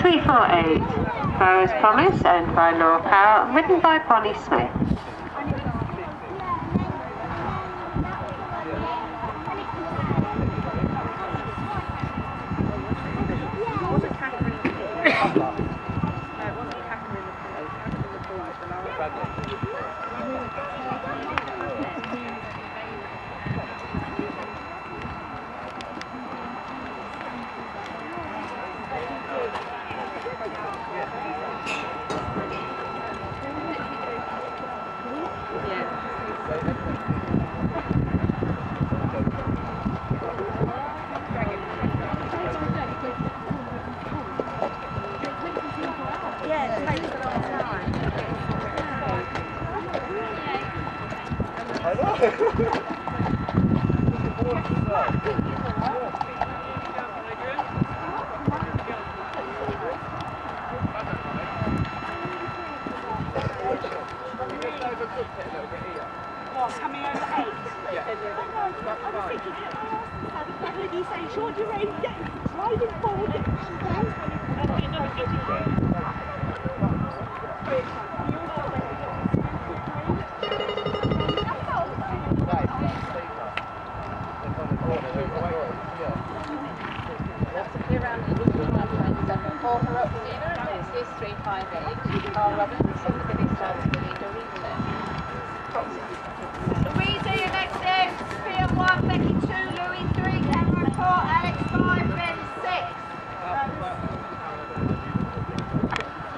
6348, Rose Promise, owned by Laura Powell, written by Bonnie Smith. Coming over 8? Yeah. I was thinking, I heard you say short duration, sliding forward. Hooper up dinner, it's 358. Carl Robinson, the Billy starts to lead a reset. Louisa, you're next in. Sophia 1, Becky 2, Louis 3, Cameron 4, Alex